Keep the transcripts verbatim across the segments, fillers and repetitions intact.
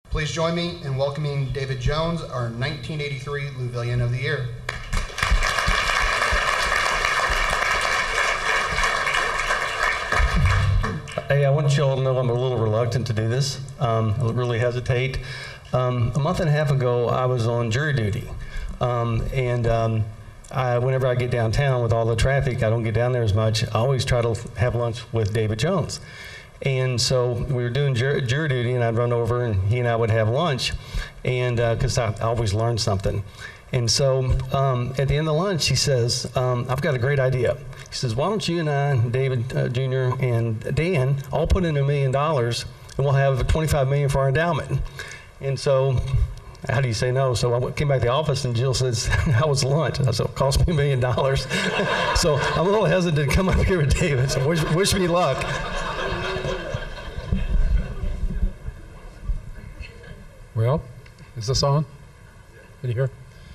Please join me in welcoming David Jones, our nineteen eighty-three Louvillian of the Year. Hey, I want you all to know I'm a little reluctant to do this. Um, I really hesitate. Um, a month and a half ago, I was on jury duty. Um, and um, I, whenever I get downtown with all the traffic, I don't get down there as much. I always try to have lunch with David Jones. And so we were doing jury, jury duty, and I'd run over, and he and I would have lunch, and because uh, I, I always learn something. And so um, at the end of lunch, he says, um, I've got a great idea. He says, why don't you and I, David uh, Junior and Dan, all put in a million dollars, and we'll have twenty-five million dollars for our endowment. And so, how do you say no? So I came back to the office, and Jill says, how was lunch? I said, it cost me a million dollars. So I'm a little hesitant to come up here with David, so wish, wish me luck. Well, is this on? Can you hear?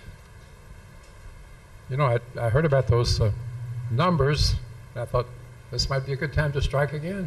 You know, I, I heard about those uh, numbers, and I thought this might be a good time to strike again.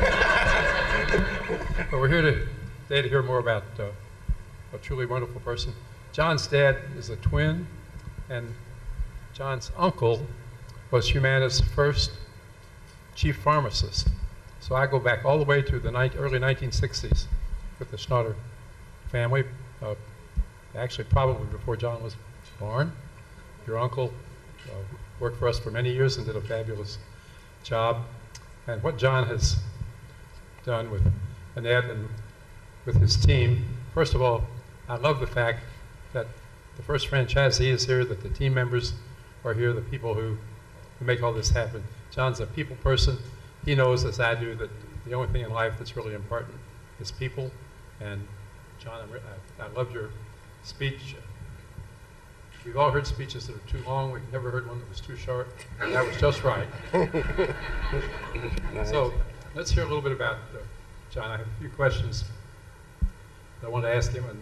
But we're here to, today to hear more about uh, a truly wonderful person. John's dad is a twin, and John's uncle was Humana's first chief pharmacist. So I go back all the way to the ni early nineteen sixties with the Schnotter family, uh, actually probably before John was born. Your uncle uh, worked for us for many years and did a fabulous job. And what John has done with Annette and with his team, first of all, I love the fact that the first franchisee is here, that the team members are here, the people who, who make all this happen. John's a people person. He knows, as I do, that the only thing in life that's really important is people. And John, I'm, I, I loved your speech. We've all heard speeches that are too long. We've never heard one that was too short. That was just right. Nice. So let's hear a little bit about uh, John. I have a few questions that I want to ask him. And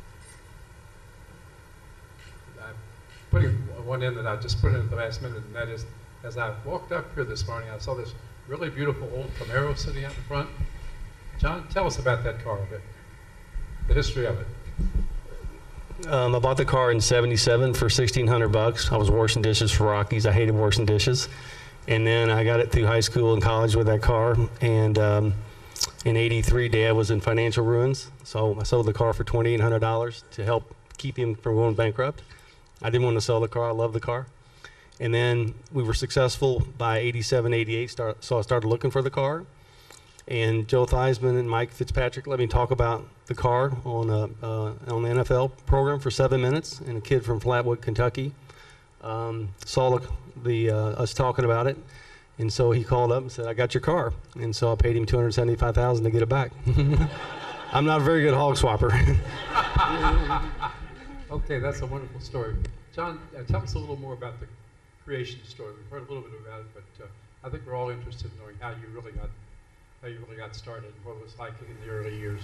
I'm putting one in that I just put in at the last minute, and that is, as I walked up here this morning, I saw this really beautiful old Camaro sitting out in front. John, tell us about that car a bit. The history of it. Um, I bought the car in seventy-seven for sixteen hundred bucks. I was washing dishes for Rockies. I hated washing dishes. And then I got it through high school and college with that car. And um, in eighty-three, Dad was in financial ruins. So I sold the car for twenty-eight hundred dollars to help keep him from going bankrupt. I didn't want to sell the car. I love the car. And then we were successful by eighty-seven, eighty-eight, start, so I started looking for the car. And Joe Theismann and Mike Fitzpatrick let me talk about the car on a, uh, on the N F L program for seven minutes. And a kid from Flatwood, Kentucky, um, saw the, the uh, us talking about it. And so he called up and said, I got your car. And so I paid him two hundred seventy-five thousand dollars to get it back. I'm not a very good hog swapper. Okay, that's a wonderful story. John, uh, tell us a little more about the creation story. We've heard a little bit about it, but uh, I think we're all interested in knowing how you really got how you really got started and what it was like in the early years.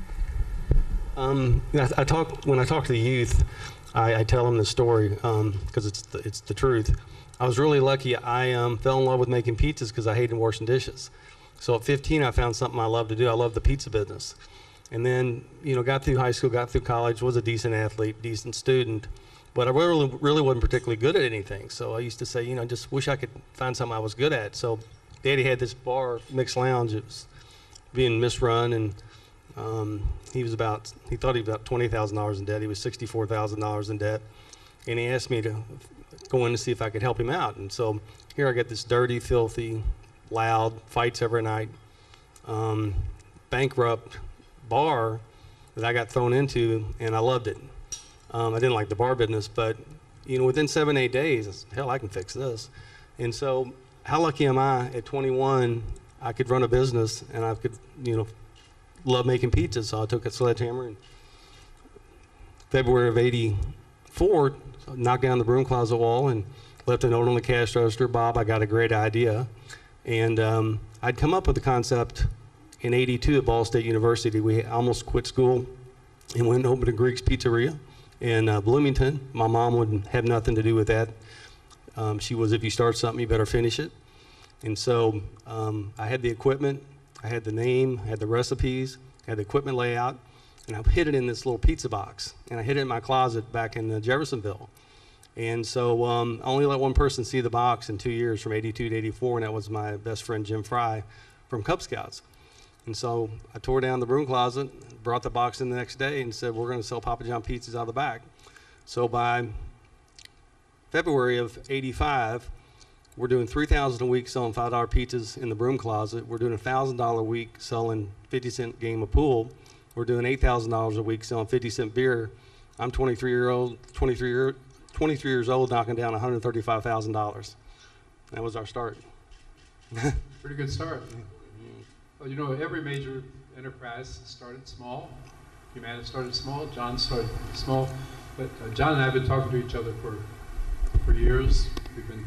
Um, I, I talk when I talk to the youth, I, I tell them the story because um, it's the, it's the truth. I was really lucky. I um, fell in love with making pizzas because I hated washing dishes. So at fifteen, I found something I loved to do. I loved the pizza business, and then you know got through high school, got through college, was a decent athlete, decent student, but I really really wasn't particularly good at anything. So I used to say, you know, just wish I could find something I was good at. So Daddy had this bar, Mixed Lounge. It was being misrun, and um, he was about, he thought he was about twenty thousand dollars in debt. He was sixty-four thousand dollars in debt. And he asked me to go in to see if I could help him out. And so here I got this dirty, filthy, loud, fights every night, um, bankrupt bar that I got thrown into, and I loved it. Um, I didn't like the bar business, but you know, within seven, eight days, I said, hell, I can fix this. And so how lucky am I at twenty-one, I could run a business and I could, you know, love making pizzas. So I took a sledgehammer in February of eighty-four, knocked down the broom closet wall and left a note on the cash register. Bob, I got a great idea. And um, I'd come up with the concept in eighty-two at Ball State University. We almost quit school and went and opened a Greek's Pizzeria in uh, Bloomington. My mom would have nothing to do with that. Um, she was, if you start something, you better finish it. And so um, I had the equipment, I had the name, I had the recipes, I had the equipment layout. and I hid it in this little pizza box, and I hid it in my closet back in uh, Jeffersonville. And so um, I only let one person see the box in two years, from eighty-two to eighty-four, and that was my best friend Jim Fry from Cub Scouts. And so I tore down the broom closet, brought the box in the next day, and said, we're going to sell Papa John pizzas out of the back. So by February of eighty-five, we're doing three thousand dollars a week selling five dollar pizzas in the broom closet. We're doing one thousand dollars a week selling fifty cent game of pool. We're doing eight thousand dollars a week selling fifty cent beer. I'm twenty-three year old, twenty-three year, twenty-three years old, knocking down one hundred thirty-five thousand dollars. That was our start. Pretty good start. Well, you know, every major enterprise started small. Humana started small, John started small, but uh, John and I have been talking to each other for for years. We've been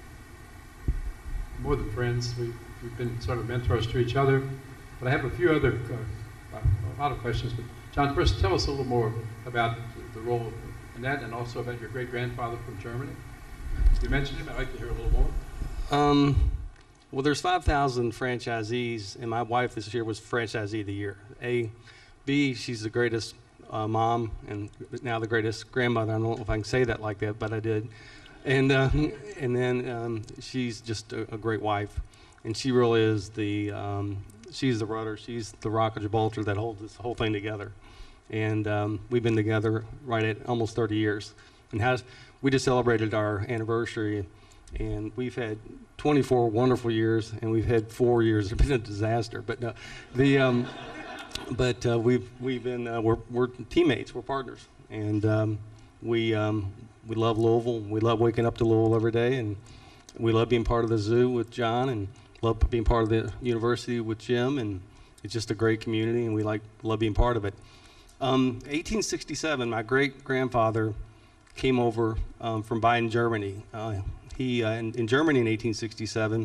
more than friends. We, we've been sort of mentors to each other. But I have a few other, uh, a lot of questions. But John, first tell us a little more about the role of Annette and also about your great-grandfather from Germany. You mentioned him. I'd like to hear a little more. Um, well, there's five thousand franchisees, and my wife this year was franchisee of the year. A, B, she's the greatest uh, mom and now the greatest grandmother. I don't know if I can say that like that, but I did. And uh, and then um, she's just a, a great wife, and she really is the um, she's the rudder, she's the rock of Gibraltar that holds this whole thing together. And um, we've been together right at almost thirty years, and has we just celebrated our anniversary, and we've had twenty-four wonderful years, and we've had four years that have been a disaster. But uh, the um, but uh, we've we've been uh, we're we're teammates, we're partners, and um, we um, we love Louisville. We love waking up to Louisville every day, and we love being part of the zoo with John, and love being part of the university with Jim, and it's just a great community, and we like love being part of it. Um, eighteen sixty-seven, my great grandfather came over um, from Bayern, Germany. Uh, he uh, in, in Germany in eighteen sixty-seven,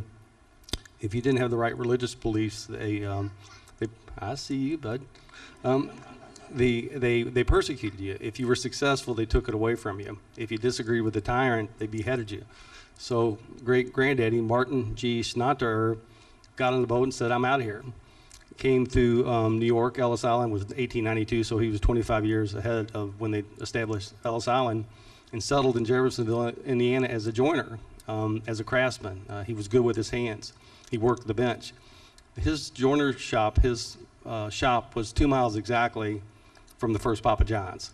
if you didn't have the right religious beliefs, they, um, they I see you, bud. Um, the, they they persecuted you. If you were successful, they took it away from you. If you disagreed with the tyrant, they beheaded you. So great granddaddy Martin G. Schnatter got on the boat and said, "I'm out of here." Came through um, New York. Ellis Island was eighteen ninety-two, so he was twenty-five years ahead of when they established Ellis Island, and settled in Jeffersonville, Indiana as a joiner, um, as a craftsman. Uh, he was good with his hands. He worked the bench. His joiner shop, his uh, shop was two miles exactly from the first Papa John's.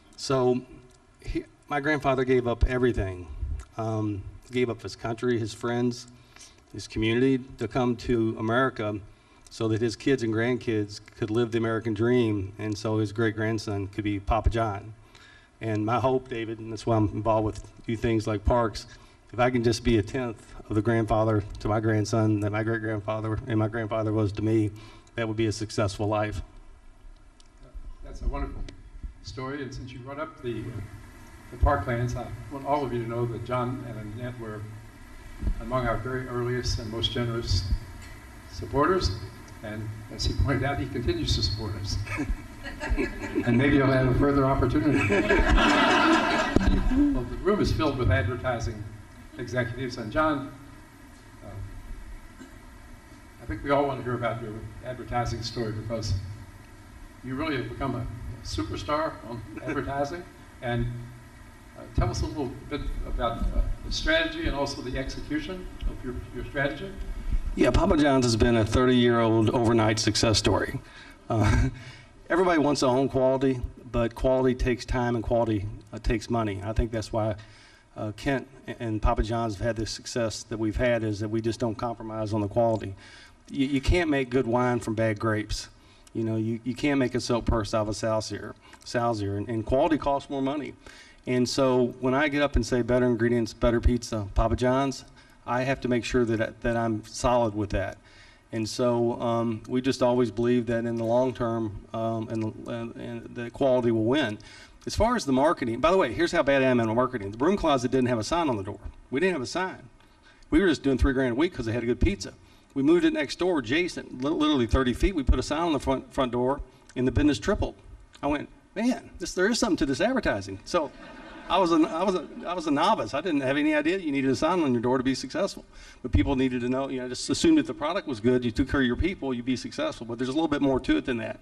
So he, my grandfather gave up everything. Um, gave up his country, his friends, his community to come to America, so that his kids and grandkids could live the American dream, and so his great-grandson could be Papa John. And my hope, David, and that's why I'm involved with a few things like parks, if I can just be a tenth of the grandfather to my grandson that my great-grandfather and my grandfather was to me, that would be a successful life. That's a wonderful story, and since you brought up the, uh, the parklands, I want all of you to know that John and Annette were among our very earliest and most generous supporters. And as he pointed out, he continues to support us. And maybe he'll have a further opportunity. Well, the room is filled with advertising executives. And John, uh, I think we all want to hear about your advertising story, because you really have become a superstar on advertising. And uh, tell us a little bit about uh, the strategy and also the execution of your, your strategy. Yeah, Papa John's has been a thirty-year-old overnight success story. Uh, everybody wants their own quality, but quality takes time and quality uh, takes money. I think that's why uh, Kent and Papa John's have had the success that we've had, is that we just don't compromise on the quality. You, you can't make good wine from bad grapes. You know, you, you can't make a silk purse out of a Salsier, Salsier, and, and quality costs more money. And so when I get up and say better ingredients, better pizza, Papa John's, I have to make sure that, that I'm solid with that. And so um, we just always believe that in the long term, um, and, and, and the quality will win. As far as the marketing, by the way, here's how bad I am at marketing. The broom closet didn't have a sign on the door. We didn't have a sign. We were just doing three grand a week because they had a good pizza. We moved it next door, adjacent, literally thirty feet. We put a sign on the front, front door, and the business tripled. I went, man, this, there is something to this advertising. So I was, a, I, was a, I was a novice. I didn't have any idea you needed a sign on your door to be successful. But people needed to know, you know, just assume that the product was good, you took care of your people, you'd be successful. But there's a little bit more to it than that.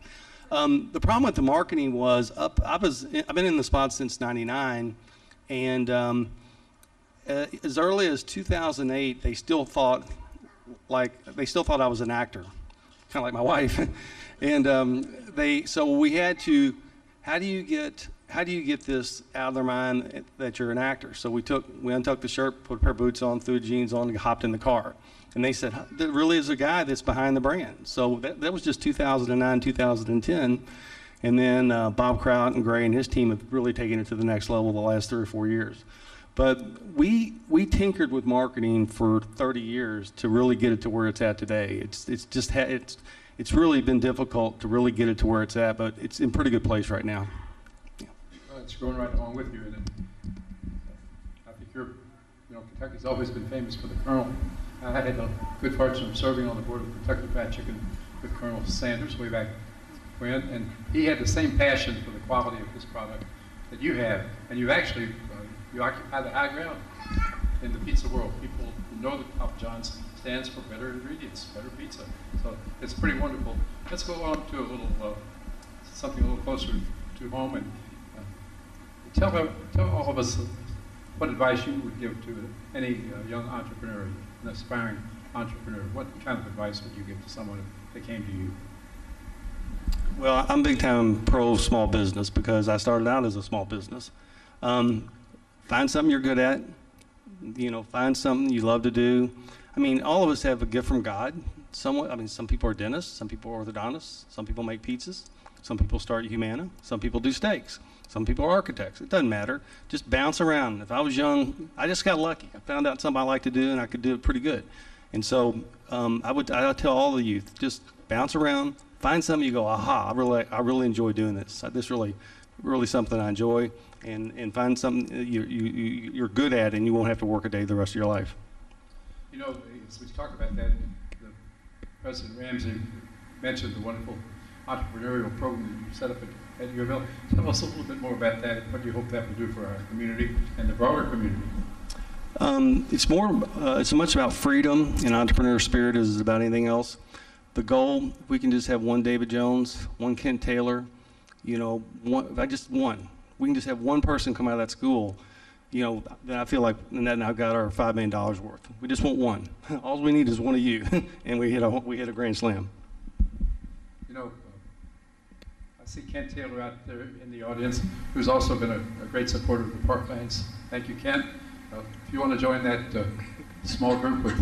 Um, the problem with the marketing was up. I was I've been in the spot since ninety-nine, and um, uh, as early as two thousand eight, they still thought like they still thought I was an actor, kind of like my wife, and um, they so we had to. How do you get how do you get this out of their mind that you're an actor? So we took we untucked the shirt, put a pair of boots on, threw jeans on, and hopped in the car. And they said, there really is a guy that's behind the brand. So that, that was just two thousand nine, two thousand ten. And then uh, Bob Kraut and Gray and his team have really taken it to the next level the last three or four years. But we we tinkered with marketing for thirty years to really get it to where it's at today. It's it's just ha it's it's really been difficult to really get it to where it's at, but it's in pretty good place right now. Yeah. Well, it's going right along with you, and I think you're, you know, Kentucky's always been famous for the Colonel. I had the good fortune of serving on the board of Kentucky Fried Chicken with Colonel Sanders way back when, and he had the same passion for the quality of his product that you have, and you actually uh, you occupy the high ground in the pizza world. People know that Papa John's stands for better ingredients, better pizza. So it's pretty wonderful. Let's go on to a little uh, something a little closer to home, and uh, tell tell all of us what advice you would give to any uh, young entrepreneur, an aspiring entrepreneur. What kind of advice would you give to someone that came to you? Well, I'm big time pro small business because I started out as a small business. Um, find something you're good at. You know, find something you love to do. I mean, all of us have a gift from God. Somewhat. I mean, some people are dentists, some people are orthodontists, some people make pizzas, some people start Humana, some people do steaks, some people are architects. It doesn't matter. Just bounce around. If I was young, I just got lucky. I found out something I like to do, and I could do it pretty good. And so um, I would I would tell all the youth, just bounce around, find something you go, aha, I really I really enjoy doing this. This really really something I enjoy, and and find something you you you're good at, and you won't have to work a day the rest of your life. You know, as we talk about that, the President Ramsey mentioned the wonderful entrepreneurial program that you set up at, at U of L. Tell us a little bit more about that. What do you hope that will do for our community and the broader community? Um, it's more, uh, it's as much about freedom and entrepreneur spirit as about anything else. The goal, if we can just have one David Jones, one Kent Taylor, you know, one, if I just one, we can just have one person come out of that school, you know, then I feel like and then I've got our five million dollars worth. We just want one. All we need is one of you, and we hit a we hit a grand slam. You know, uh, I see Kent Taylor out there in the audience, who's also been a, a great supporter of the Parklands. Thank you, Kent. Uh, if you want to join that uh, small group with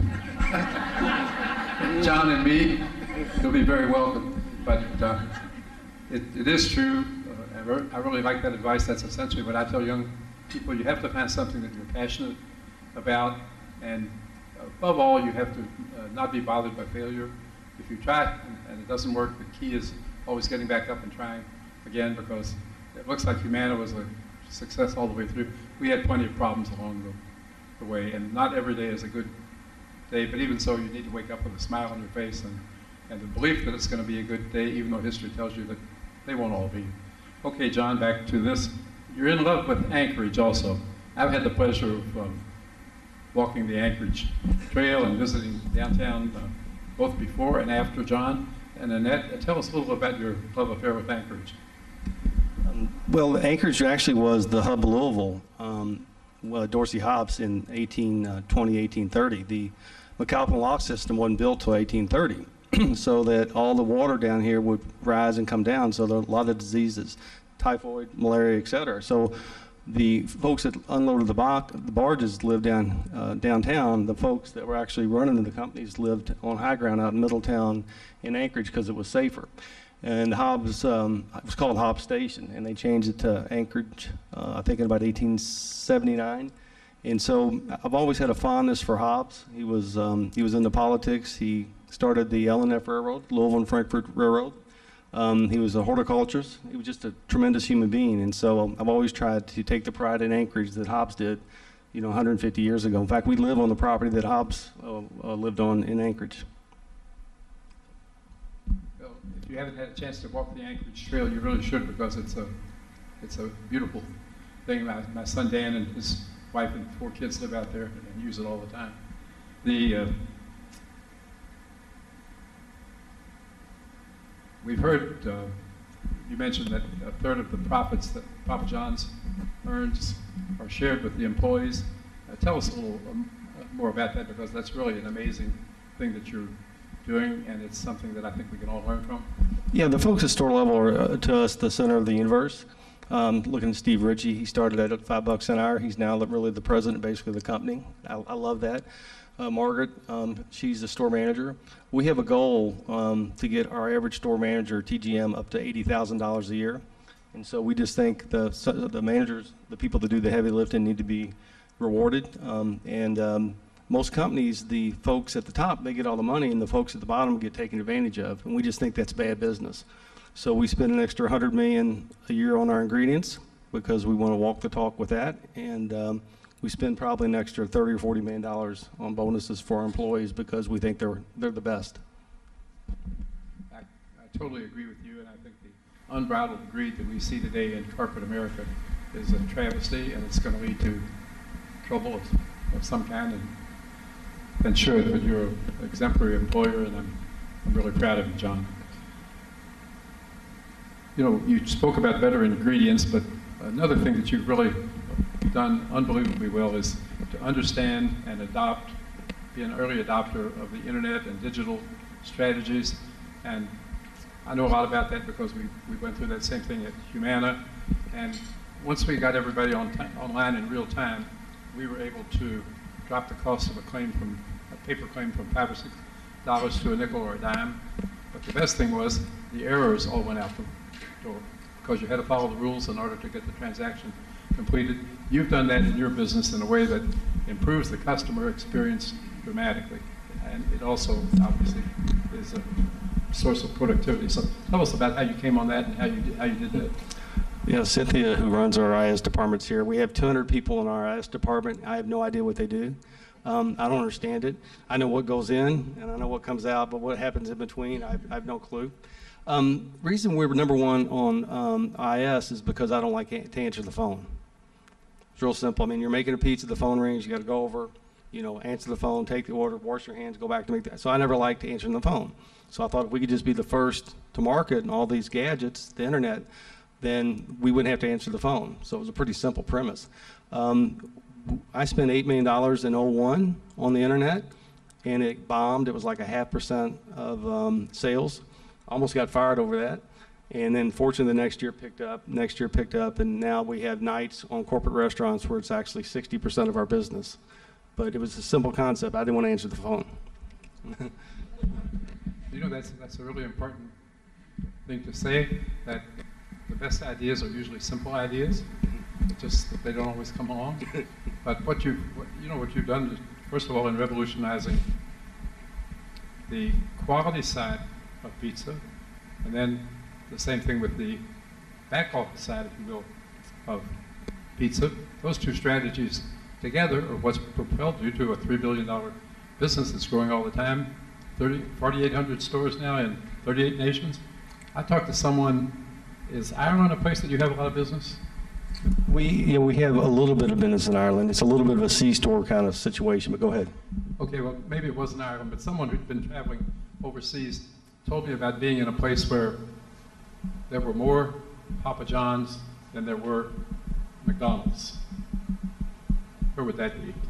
John and me, you'll be very welcome. But uh, it, it is true. Uh, I, re I really like that advice. That's essentially what I tell young people. You have to find something that you're passionate about, and above all, you have to uh, not be bothered by failure. If you try and, and it doesn't work, the key is always getting back up and trying again, because it looks like Humana was a success all the way through. We had plenty of problems along the, the way, and not every day is a good day, but even so, you need to wake up with a smile on your face and, and the belief that it's going to be a good day, even though history tells you that they won't all be. Okay, John, back to this. You're in love with Anchorage also. I've had the pleasure of um, walking the Anchorage Trail and visiting downtown uh, both before and after John. And Annette, tell us a little about your love affair with Anchorage. Um, well, Anchorage actually was the hub of Louisville. Um, uh, Dorsey Hobbs in eighteen twenty, eighteen thirty. The McAlpin lock system wasn't built till eighteen thirty, so that all the water down here would rise and come down. So there are a lot of diseases, typhoid, malaria, et cetera. So the folks that unloaded the, bar the barges lived down uh, downtown. The folks that were actually running the companies lived on high ground out in Middletown in Anchorage because it was safer. And Hobbs, um, it was called Hobbs Station, and they changed it to Anchorage, uh, I think in about eighteen seventy-nine. And so I've always had a fondness for Hobbs. He was, um, he was into politics. He started the L and F Railroad, Louisville and Frankfort Railroad. Um, he was a horticulturist. He was just a tremendous human being. And so I've always tried to take the pride in Anchorage that Hobbs did, you know, one hundred fifty years ago. In fact, we live on the property that Hobbs uh, uh, lived on in Anchorage. Well, if you haven't had a chance to walk the Anchorage Trail, you really should, because it's a, it's a beautiful thing. My, my son Dan and his wife and four kids live out there and use it all the time. The, uh, we've heard uh, you mentioned that a third of the profits that Papa John's earns are shared with the employees. Uh, tell us a little um, more about that, because that's really an amazing thing that you're doing, and it's something that I think we can all learn from. Yeah, the folks at store level are, uh, to us, the center of the universe. Um, looking at Steve Ritchie, he started at five bucks an hour. He's now really the president, basically, of the company. I, I love that. Uh, Margaret, um, she's the store manager. We have a goal um, to get our average store manager, T G M, up to eighty thousand dollars a year. And so we just think the, the managers, the people that do the heavy lifting, need to be rewarded. Um, and um, most companies, the folks at the top, they get all the money, and the folks at the bottom get taken advantage of. And we just think that's bad business. So we spend an extra one hundred million dollars a year on our ingredients because we want to walk the talk with that. And um, we spend probably an extra thirty or forty million dollars on bonuses for our employees because we think they're, they're the best. I, I totally agree with you, and I think the unbridled greed that we see today in corporate America is a travesty, and it's going to lead to trouble of, of some kind. And, and sure, but you're an exemplary employer, and I'm, I'm really proud of you, John. You know, you spoke about better ingredients, but another thing that you've really done unbelievably well is to understand and adopt, be an early adopter of the internet and digital strategies. And I know a lot about that because we, we went through that same thing at Humana. And once we got everybody on online in real time, we were able to drop the cost of a claim from a paper claim from five or six dollars to a nickel or a dime. But the best thing was the errors all went out the door because you had to follow the rules in order to get the transaction completed. You've done that in your business in a way that improves the customer experience dramatically. And it also obviously is a source of productivity. So tell us about how you came on that and how you did, how you did that. Yeah, Cynthia, who runs our I S departments here, we have two hundred people in our I S department. I have no idea what they do. Um, I don't understand it. I know what goes in and I know what comes out, but what happens in between, I, I have no clue. Um, reason we were number one on um, I S is because I don't like to answer the phone. It's real simple. I mean, you're making a pizza, the phone rings, you got to go over, you know, answer the phone, take the order, wash your hands, go back to make that. So I never liked answering the phone. So I thought if we could just be the first to market and all these gadgets, the internet, then we wouldn't have to answer the phone. So it was a pretty simple premise. Um, I spent eight million dollars in oh one on the internet, and it bombed. It was like a half percent of um, sales. Almost got fired over that. And then fortunately the next year picked up, next year picked up, and now we have nights on corporate restaurants where it's actually sixty percent of our business. But it was a simple concept. I didn't want to answer the phone. You know, that's, that's a really important thing to say, that the best ideas are usually simple ideas. It's just that they don't always come along. But what you, what, you know, what you've done, is, first of all, in revolutionizing the quality side of pizza, and then the same thing with the back office side, if you will, of pizza. Those two strategies together are what's propelled you to a three billion dollar business that's growing all the time. forty-eight hundred stores now in thirty-eight nations. I talked to someone, is Ireland a place that you have a lot of business? We, yeah, we have a little bit of business in Ireland. It's a little bit of a C-store kind of situation, but go ahead. Okay, well, maybe it wasn't Ireland, but someone who'd been traveling overseas told me about being in a place where there were more Papa John's than there were McDonald's. Where would that be?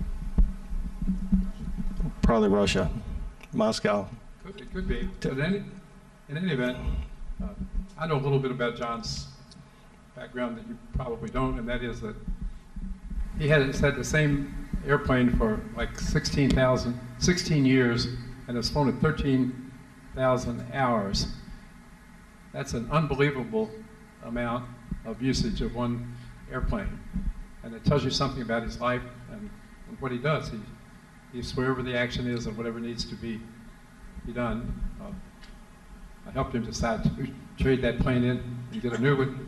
Probably Russia, Moscow. Could, it could be. But in any, in any event, uh, I know a little bit about John's background that you probably don't, and that is that he has had the same airplane for like sixteen thousand, sixteen years, and has flown it thirteen thousand hours. That's an unbelievable amount of usage of one airplane. And it tells you something about his life and, and what he does. He, he's wherever the action is and whatever needs to be, be done. Uh, I helped him decide to trade that plane in and get a new one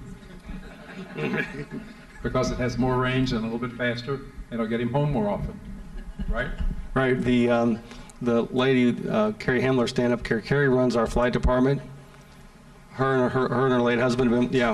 because it has more range and a little bit faster, and it'll get him home more often, right? Right. The um, the lady, uh, Carrie Hamler, stand up. Carrie, Carrie runs our flight department. Her and her, her and her late husband have been, yeah.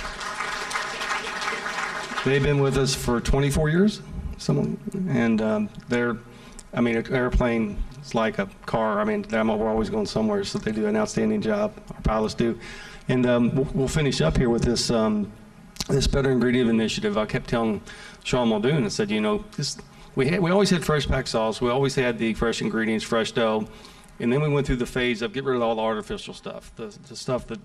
They've been with us for twenty-four years, some, and um, they're, I mean, an airplane is like a car. I mean, they're, we're always going somewhere, so they do an outstanding job. Our pilots do. And um, we'll, we'll finish up here with this um, this Better Ingredient Initiative. I kept telling Sean Muldoon, I said, you know, this, we had, we always had fresh pack sauce. We always had the fresh ingredients, fresh dough. And then we went through the phase of get rid of all the artificial stuff, the, the stuff that